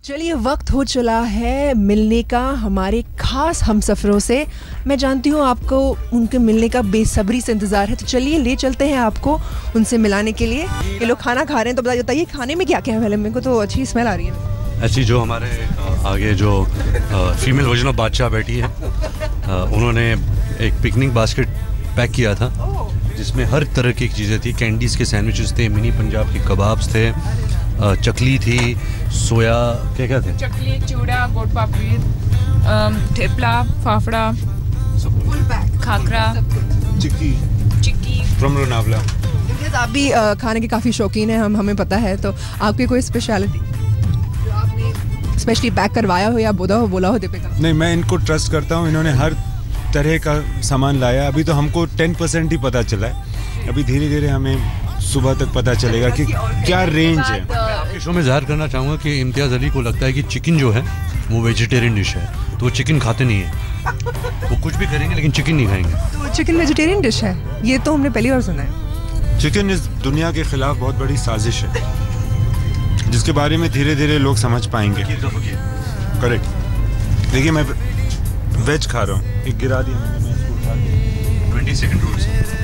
चलिए वक्त हो चला है मिलने का हमारे खास हमसफरों से। मैं जानती हूँ आपको उनके मिलने का बेसब्री से इंतज़ार है, तो चलिए ले चलते हैं आपको उनसे मिलाने के लिए। ये लोग खाना खा रहे हैं, तो बताइए खाने में क्या क्या है। पहले मेरे को तो अच्छी स्मेल आ रही है। ऐसी जो हमारे आगे जो फीमेल वर्जन ऑफ बादशाह बैठी है, उन्होंने एक पिकनिक बास्केट पैक किया था जिसमें हर तरह की चीज़ें थी। कैंडीज़ के सैंडविचेस थे, मिनी पंजाब के कबाब्स थे, चकली थी, सोया क्या थे, चकली, चूड़ा, गोट पापड़ी, ठेपला, फाफड़ा, खाकरा, चिक्की फ्रॉम लोनावला। आप भी खाने के काफ़ी शौकीन हैं, हमें पता है। तो आपकी कोई स्पेशलिटी जो आपने स्पेशली पैक करवाया हो या बोला हो दीपिका? नहीं, मैं इनको ट्रस्ट करता हूँ। इन्होंने हर तरह का सामान लाया। अभी तो हमको 10% ही पता चला है। अभी धीरे धीरे हमें सुबह तक पता चलेगा कि क्या रेंज है। आपके शो में ज़ाहिर करना चाहूँगा कि इम्तियाज़ अली को लगता है कि चिकन जो है वो वेजिटेरियन डिश है, तो वो चिकन खाते नहीं है। वो कुछ भी करेंगे लेकिन चिकन नहीं खाएंगे। तो चिकन वेजिटेरियन डिश है, ये तो हमने पहली बार सुना है। चिकन इस दुनिया के खिलाफ बहुत बड़ी साजिश है, जिसके बारे में धीरे धीरे लोग समझ पाएंगे। करेक्ट। देखिए, मैं वेज खा रहा हूँ, एक गिरा दिया मैंने, मैं इसको उठा के 20 सेकंड रूल्स।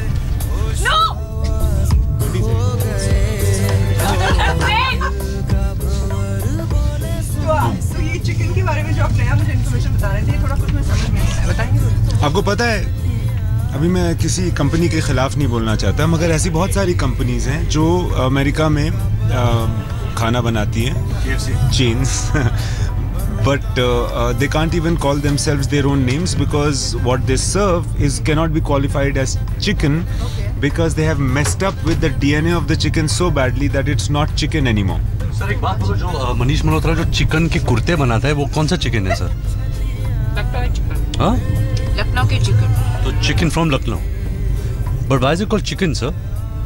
तो ये चिकन के बारे में जो आप नया मुझे इन्फॉर्मेशन बता रहे थे, थोड़ा कुछ मैं समझ में नहीं आया, बताएंगे? आपको पता है, अभी मैं किसी कंपनी के खिलाफ नहीं बोलना चाहता, मगर ऐसी बहुत सारी कंपनीज हैं जो अमेरिका में खाना बनाती हैं, चेन्स, but they can't even call themselves their own names because what they serve cannot be qualified as chicken, because they have messed up with the DNA of the chicken so badly that it's not chicken anymore. Sir एक बात बोलो, जो मनीष मल्होत्रा जो chicken के कुर्ते बनाता है वो कौन सा चिकन है सर? लखनऊ चिकन। हाँ, लखनऊ के चिकन। तो chicken from Lucknow, but why is it called chicken sir?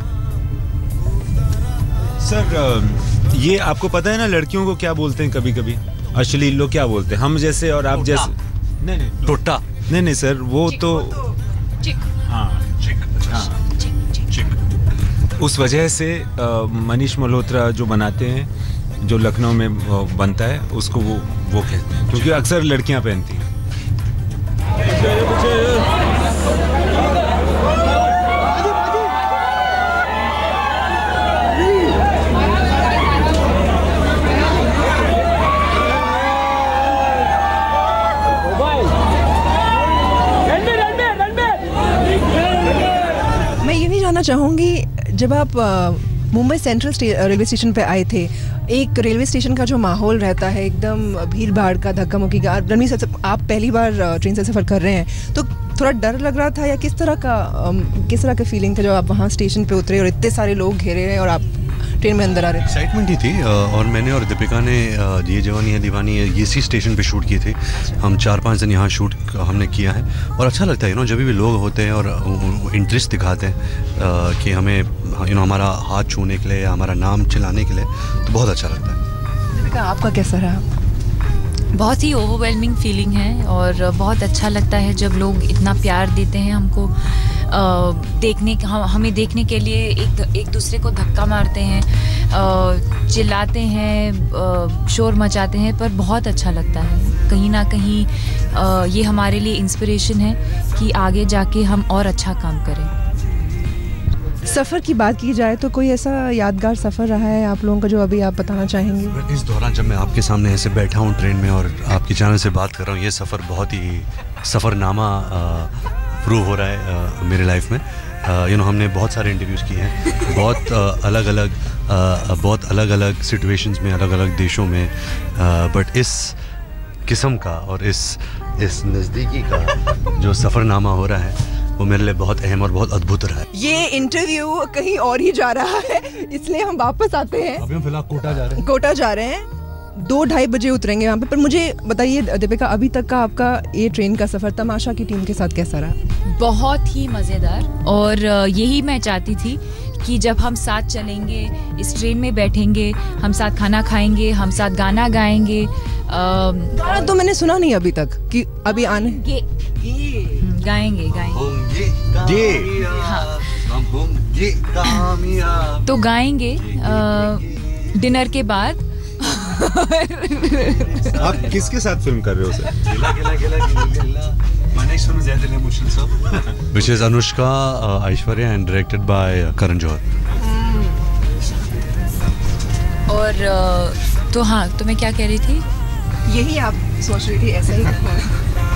Sir, ये आपको पता है ना, लड़कियों को क्या बोलते हैं कभी कभी? अश्लील लोग क्या बोलते हैं, हम जैसे और आप जैसे? नहीं, टोटा नहीं सर, वो तो उस वजह से मनीष मल्होत्रा जो बनाते हैं, जो लखनऊ में बनता है, उसको वो कहते हैं, क्योंकि अक्सर लड़कियां पहनती हैं। मैं ये भी जानना चाहूँगी, जब आप मुंबई सेंट्रल रेलवे स्टेशन पे आए थे, एक रेलवे स्टेशन का जो माहौल रहता है एकदम भीड़ भाड़ का, धक्का मुक्की का, रणवीर सर आप पहली बार ट्रेन से सफ़र कर रहे हैं, तो थोड़ा डर लग रहा था या किस तरह का फीलिंग था जब आप वहाँ स्टेशन पे उतरे और इतने सारे लोग घेरे हैं और आप ट्रेन में अंदर आ रहे थे? एक्साइटमेंट ही थी। और मैंने और दीपिका ने ये जवानी है दीवानी है इसी स्टेशन पे शूट किए थे। हम 4-5 दिन यहाँ शूट हमने किया है और अच्छा लगता है जब भी लोग होते हैं और इंटरेस्ट दिखाते हैं कि हमें हमारा हाथ छूने के लिए या हमारा नाम चिल्लाने के लिए, तो बहुत अच्छा लगता है। दीपिका, आपका कैसा रहा? बहुत ही ओवरवेलमिंग फीलिंग है और बहुत अच्छा लगता है जब लोग इतना प्यार देते हैं हमको, हमें देखने के लिए एक दूसरे को धक्का मारते हैं, चिल्लाते हैं, शोर मचाते हैं, पर बहुत अच्छा लगता है। कहीं ना कहीं ये हमारे लिए इंस्पिरेशन है कि आगे जाके हम और अच्छा काम करें। सफ़र की बात की जाए तो कोई ऐसा यादगार सफ़र रहा है आप लोगों का जो अभी आप बताना चाहेंगे? इस दौरान जब मैं आपके सामने ऐसे बैठा हूँ ट्रेन में और आपके चैनल से बात कर रहा हूँ, ये सफ़र बहुत ही सफ़रनामा प्रूव हो रहा है मेरे लाइफ में। हमने बहुत सारे इंटरव्यूज़ किए हैं, बहुत अलग अलग सिचुएशंस में, अलग अलग देशों में, बट इस किस्म का और इस नज़दीकी का जो सफ़रनामा हो रहा है वो मेरे लिए बहुत अहम और बहुत अद्भुत रहा है। ये इंटरव्यू कहीं और ही जा रहा है, इसलिए हम वापस आते हैं। अभी हम फिलहाल कोटा जा रहे हैं। 2-2:30 बजे उतरेंगे वहाँ पे। पर मुझे बताइए दीपिका, अभी तक का आपका ये ट्रेन का सफ़र तमाशा की टीम के साथ कैसा रहा? बहुत ही मज़ेदार, और यही मैं चाहती थी कि जब हम साथ चलेंगे, इस ट्रेन में बैठेंगे, हम साथ खाना खाएंगे, हम साथ गाना गाएंगे। गाना तो मैंने सुना नहीं अभी तक कि अभी आने गाएंगे। हाँ। तो गाएंगे डिनर के बाद आप किसके साथ फिल्म कर रहे हो sir? Which is Anushka, Aishwarya and directed by Karan Johar. और तो हाँ, तो मैं क्या कह रही थी? यही आप सोच रही थी ऐसा ही करना है?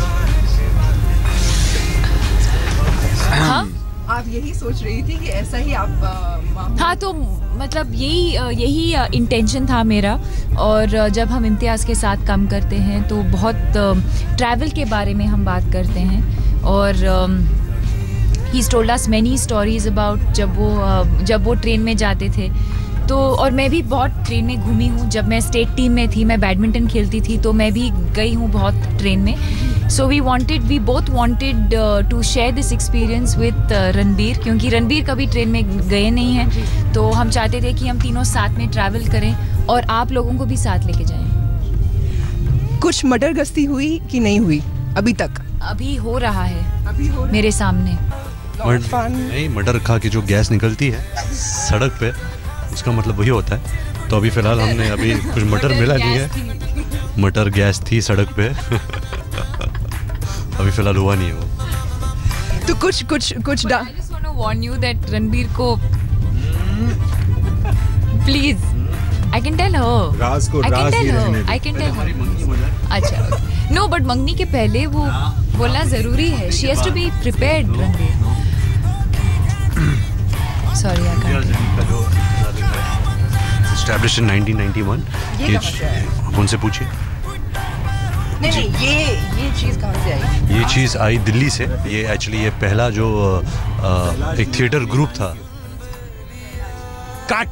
हाँ, आप यही सोच रही थी कि ऐसा ही आप हाँ, तो मतलब यही इंटेंशन था मेरा। और जब हम इम्तियाज़ के साथ काम करते हैं तो बहुत ट्रैवल के बारे में हम बात करते हैं। और ही told us many stories about जब वो ट्रेन में जाते थे। तो और मैं भी बहुत ट्रेन में घूमी हूँ। जब मैं स्टेट टीम में थी, मैं बैडमिंटन खेलती थी, तो मैं भी गई हूँ बहुत ट्रेन में। So we both wanted to share this experience with Ranbir, क्योंकि रणबीर कभी ट्रेन में गए नहीं हैं। तो हम चाहते थे कि हम तीनों साथ में ट्रैवल करें और आप लोगों को भी साथ लेके जाएं। कुछ मर्डर गश्ती हुई कि नहीं हुई अभी तक? अभी हो रहा है, मेरे सामने। नहीं, मर्डर खा के जो गैस निकलती है सड़क पे, उसका मतलब वही होता है। तो अभी फिलहाल हमने अभी कुछ मटर मिला नहीं है। मटर गैस थी सड़क पे। अभी फिलहाल हुआ नहीं है वो। तो कुछ I just want to warn you that Ranbir को please, I can tell her. राज को I can Raj tell he her. रहने दो। I can tell her. अच्छा, no, but मंगनी के पहले वो बोलना जरूरी है. She has to be prepared, Ranbir. Sorry, I can't. Established in 1991. ये कहाँ से आया? उनसे पूछिए। नहीं, ये चीज़ कहाँ से आई? ये चीज़ आई दिल्ली से। ये एक्चुअली ये पहला जो एक थिएटर ग्रुप था। काट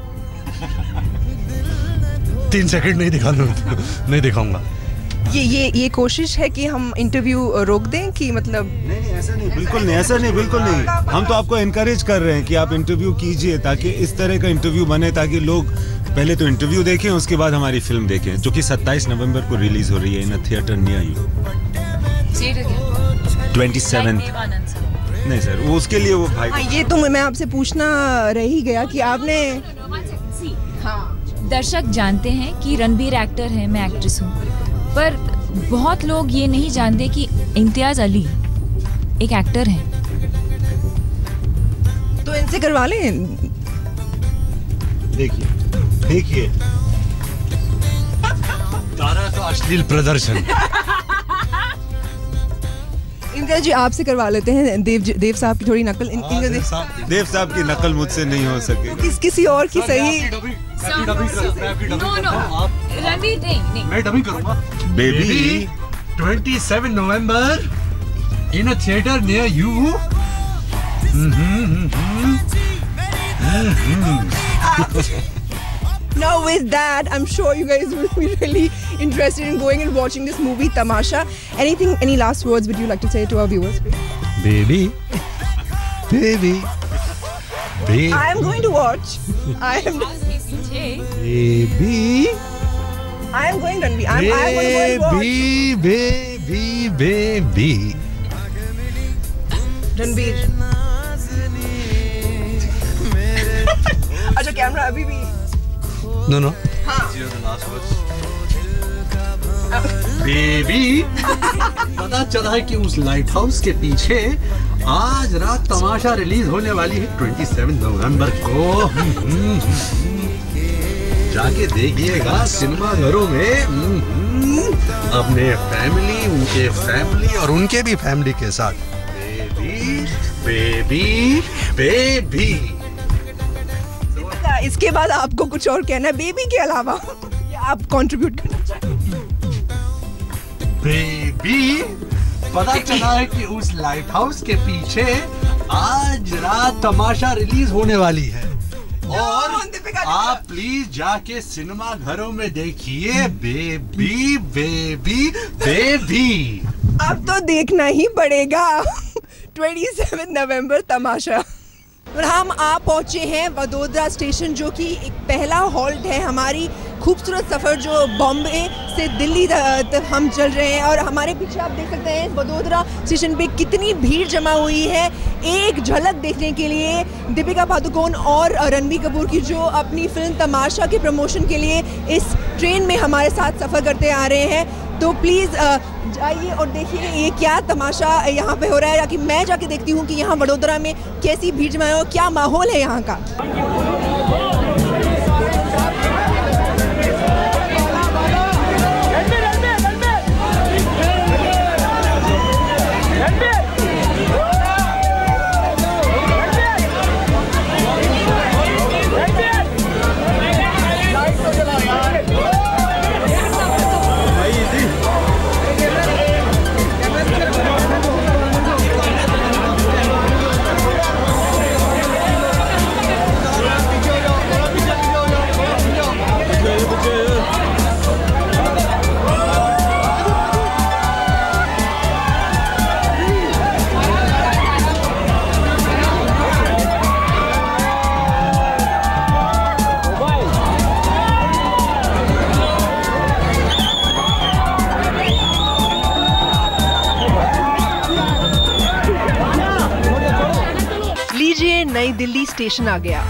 3 सेकंड नहीं दिखाऊंगा। ये कोशिश है कि हम इंटरव्यू रोक दें कि मतलब नहीं, ऐसा नहीं, बिल्कुल नहीं, ऐसा नहीं, बिल्कुल नहीं। हम तो आपको एनकरेज कर रहे हैं कि आप इंटरव्यू कीजिए, ताकि इस तरह का इंटरव्यू बने, ताकि लोग पहले तो इंटरव्यू देखें, उसके बाद हमारी फिल्म देखें, जो कि 27 नवंबर को रिलीज हो रही है in a theatre near you. 27 नहीं सर, वो उसके लिए वो भाई। हाँ, ये तो मैं आपसे पूछना रह ही गया कि आपने दर्शक जानते हैं कि रणबीर एक्टर है, मैं एक्ट्रेस हूँ, पर बहुत लोग ये नहीं जानते कि इम्तियाज अली एक एक्टर हैं। तो इनसे करवा लें। देखिए तारा का अश्लील प्रदर्शन। इम्तियाज जी, आपसे करवा लेते हैं। देव साहब की थोड़ी नकल देव साहब की नकल मुझसे नहीं हो सके। किसी और की सही। रणबीर नहीं, मैं डबिंग करूंगा। Baby 27 November in a theatre near you. Now with that, I'm sure you guys will be really interested in going and watching this movie, Tamasha. Any last words would you like to say to our viewers? Baby. I am going to watch. I am going, Ranveer. I am going to go and watch. Baby. Ranveer. अच्छा, camera अभी भी। No. हाँ। Baby, पता चला है कि उस light house के पीछे आज रात तमाशा रिलीज होने वाली है 27 नवंबर को। जाके देखिएगा सिनेमा घरों में अपने फैमिली, उनके फैमिली और उनके भी फैमिली के साथ। बेबी। इसके बाद आपको कुछ और कहना है बेबी के अलावा, या आप कंट्रीब्यूट करना चाहेंगे? बेबी, पता चला है कि उस लाइट हाउस के पीछे आज रात तमाशा रिलीज होने वाली है और आप प्लीज जाके सिनेमा घरों में देखिए। बेबी। अब तो देखना ही पड़ेगा। 27 नवंबर तमाशा। और हम आ पहुंचे हैं वडोदरा स्टेशन, जो कि एक पहला हॉल्ट है हमारी खूबसूरत सफ़र जो बॉम्बे से दिल्ली तक हम चल रहे हैं। और हमारे पीछे आप देख सकते हैं वडोदरा स्टेशन पे कितनी भीड़ जमा हुई है एक झलक देखने के लिए दीपिका पादुकोण और रणबीर कपूर की, जो अपनी फिल्म तमाशा के प्रमोशन के लिए इस ट्रेन में हमारे साथ सफ़र करते आ रहे हैं। तो प्लीज़ जाइए और देखिए ये क्या तमाशा यहाँ पे हो रहा है, या कि मैं जाके देखती हूँ कि यहाँ वडोदरा में कैसी भीड़ जमाया हो, क्या माहौल है यहाँ का। नई दिल्ली स्टेशन आ गया।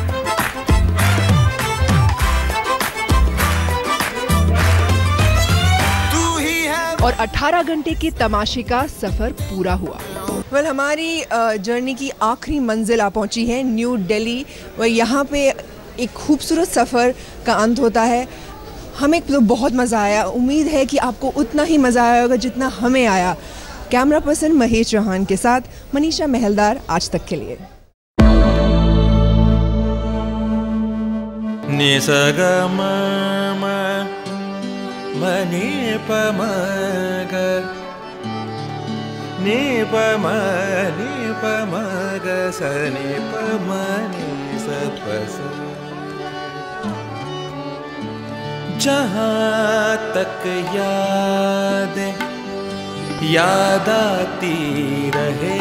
और 18 घंटे के तमाशे का सफर पूरा हुआ। वेल हमारी जर्नी की आखिरी मंजिल आ पहुंची है, न्यू दिल्ली। और यहाँ पे एक खूबसूरत सफ़र का अंत होता है। हमें तो बहुत मज़ा आया, उम्मीद है कि आपको उतना ही मज़ा आया होगा जितना हमें आया। कैमरा पर्सन महेश चौहान के साथ मनीषा महलदार, आज तक के लिए। नि स ग म म म नि प म ग नि प म ग स नि प म नि स प स। जहाँ तक याद आती रहे